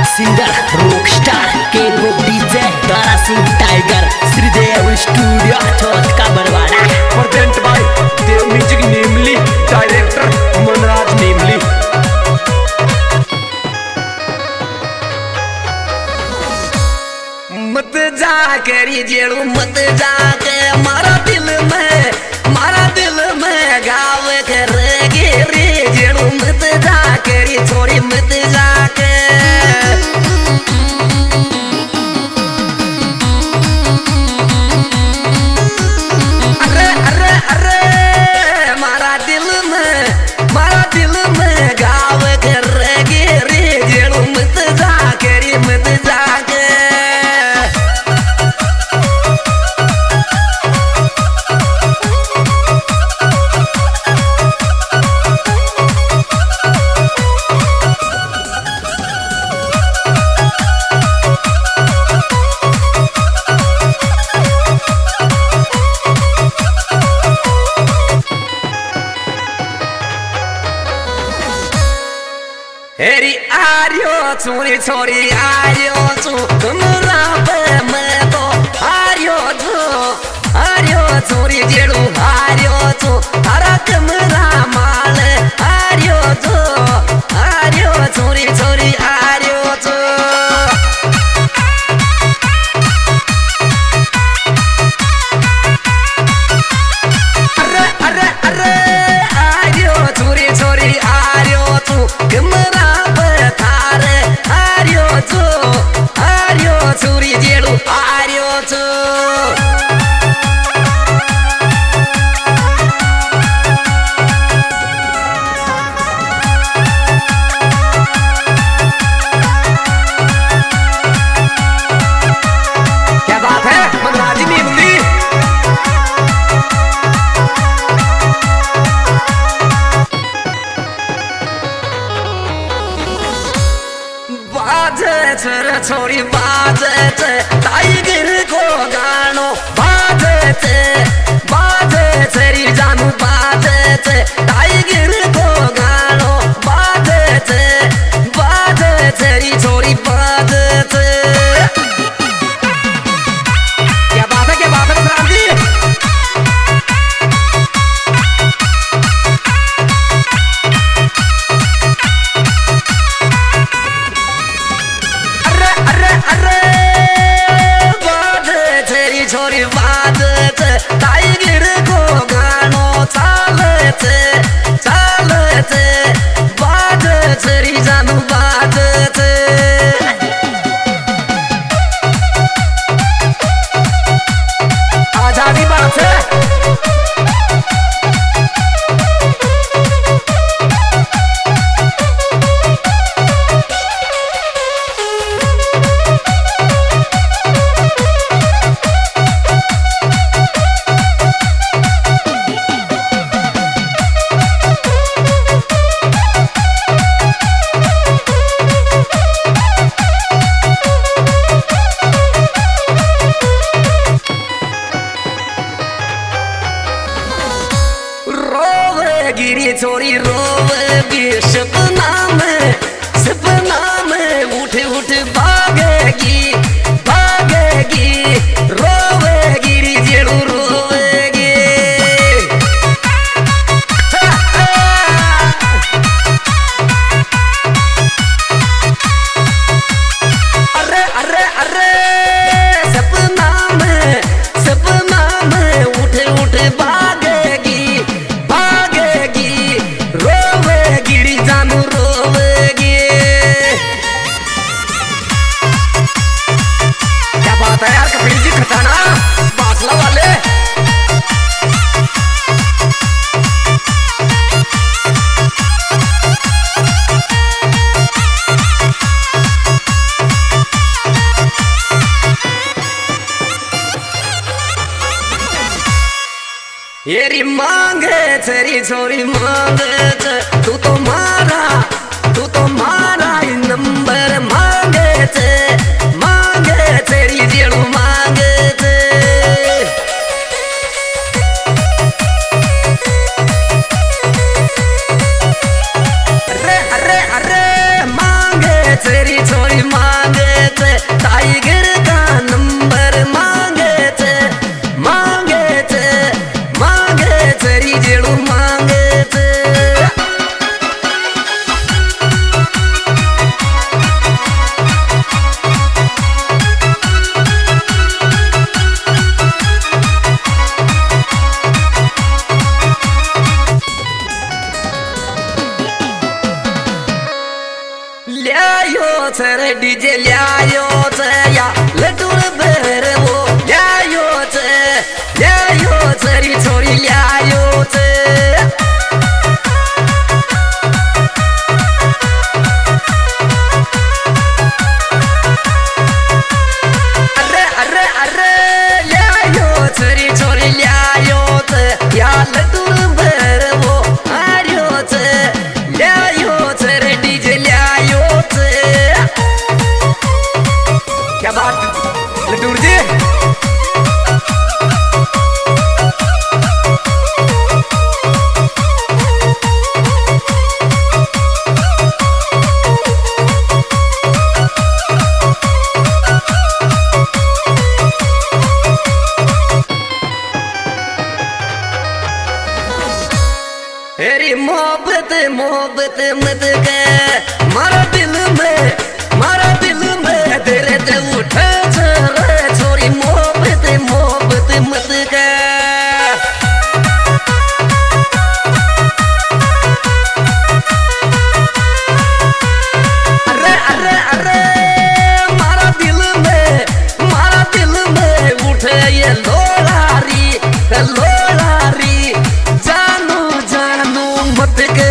Singer rockstar के DJ Tara Singh tiger Shridev studio Chauth का Barwara present by Dev music namely director Manraj namely. मत जा करी जेड़ू मत जा के मारा दिल में गाव करेगी रे जेड़ू मत जा करी छोरी मत जा के अरे अरे अरे मारा दिल में गाव करेगी रे जेड़ू मत जा करी मत जा के हेरी आर्यो चोरी छोरी आर्यो चू तुमरा पे मैं तो आर्यो चोरी जेड़ू आर्यो चू तारा कमरा माल आर्यो चोरी छोरी आर्यो चू अरे अरे अरे आर्यो चोरी छोरी आर्यो चू कमरा चोरी जेड़ू आर्यो चो क्या बात है मनराज नेमली। बाजे छोरी बाजे टाइगर को गानो बाजे तेरी जानू बाजे टाइगर को गानो बाजे तेरी छोरी बाजे क्या बात है बसराम जी। छोरी बात टाइगर को गानो चालते बात तेरी जानू बात आजादी बात है। गिरी छोरी रोवेगी सपना में उठ भागेगी रोवेगी री जेड़ू रोवेगी अरे अरे अरे सपना में उठ भागेगी रोवेगी जानू रोवेगी। क्या बात है यार कपिल जी खटाना बासला वाले। येरी मांगे तेरी छोरी मांगे तू तो मारा नंबर मांगे तेरी जेड़ू मांगे अरे अरे अरे मांगे तेरी छोरी मांगे थे टाइगर का नंबर मांगे थे रिजेड़ू मांगे थे। ल्यायो रे डीजे ल्यायो या लटूर बेर वो ल्यायो री छोरी ल्यायो अरे ल्यायो री छोरी ल्यायो या लटूर बेर वो आर्यो ल्यायो रे डीजे ल्यायो। क्या बात लटूर जी। तेरी मोहब्बत मत के मारा दिल में तेरे ते उठे छोरी मोहब्बत मत के। अरे मारा दिल में उठे ये लोलारी जानू मत के।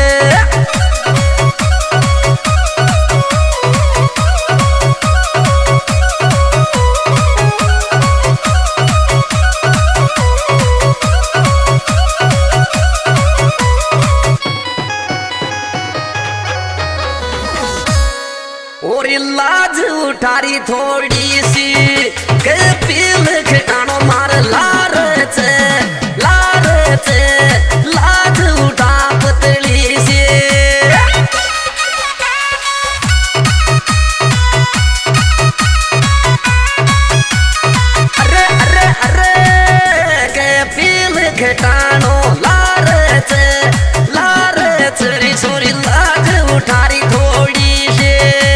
और लाज उठारी थोड़ी सी के पील खिटानो मार लार लाज उठा पतली सी। अरे के पील खिटानो लार री छोरी लाज उठारी थोड़ी सी।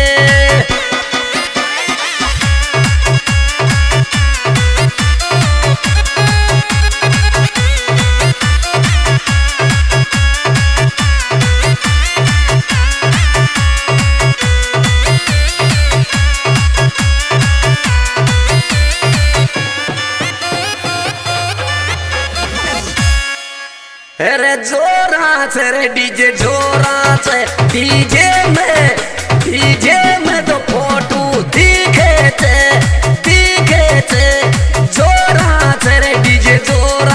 अरे जोरा रे डीजे जोरा डीजे में तो फोटो दिखे थे जोरा रे डीजे जोरा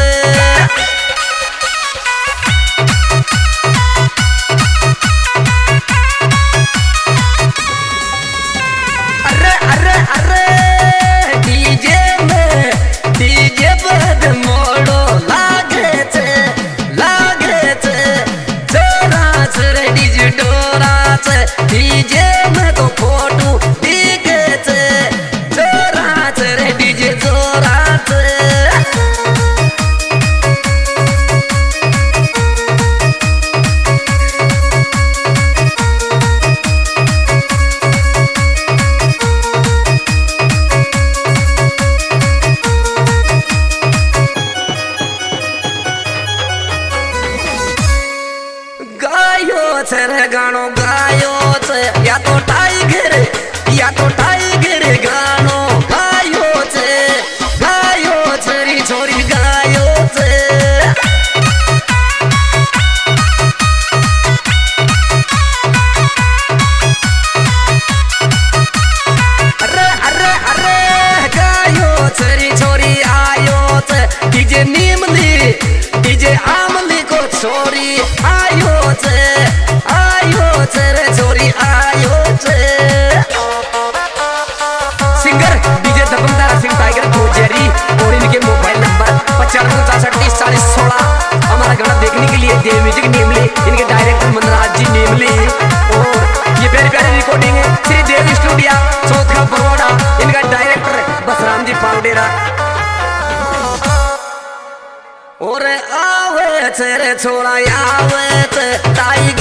अरे डीजे बद मोड़ो लागे जोरा रे डीजे डोरा डीजे में तो फोटो दिखे जोरा रे डीजे जोरा। गायो रे गानो गायो या तो टाइगर गानो गायो री छोरी गायो अरे गायो री छोरी आयो डीजे नीमली डीजे आमली को छोरी आयो रे छोरी आयो तेरे छोड़ा आवे टाइगर